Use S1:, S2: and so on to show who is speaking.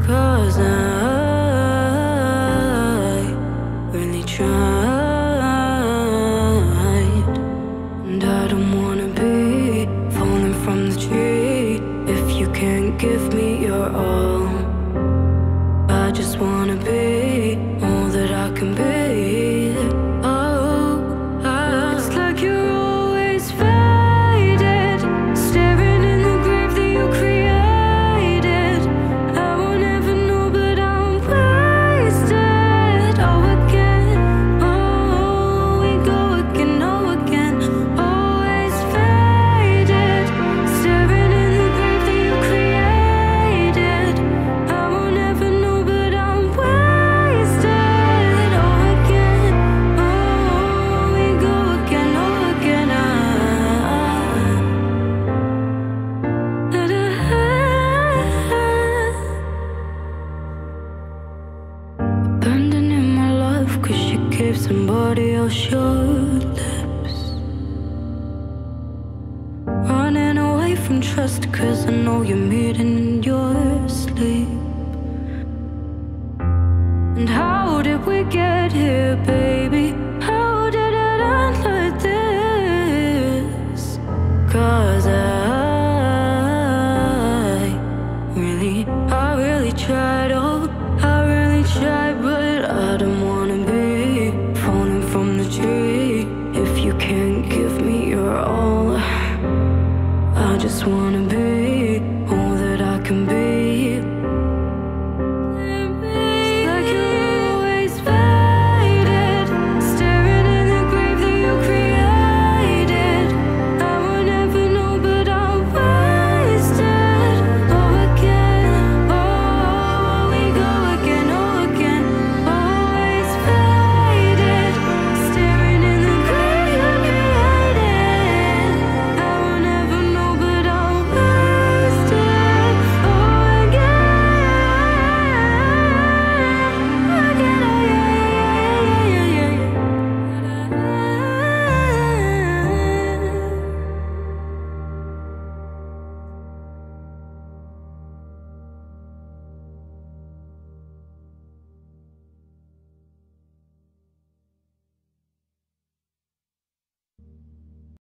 S1: 'Cause I really tried, and I don't wanna be falling from the tree if you can't give me your all. I just wanna be all that I can be. Oh, it's like you're always faded, staring in the grave that you created. I won't ever know, but I'm wasted. Oh, again, oh, we go again, oh, again. Always faded, staring in the grave that you created. I won't ever know, but I'm wasted. Oh, again, oh, we go again, oh, again. Abandoning my love 'cause you gave somebody else your lips. Running away from trust 'cause I know you're meeting in your sleep. And how did we get here, baby? How did it end like this? 'Cause I really tried, oh, I really tried, but I don't wanna be falling from the tree if you can't give me your all. I just wanna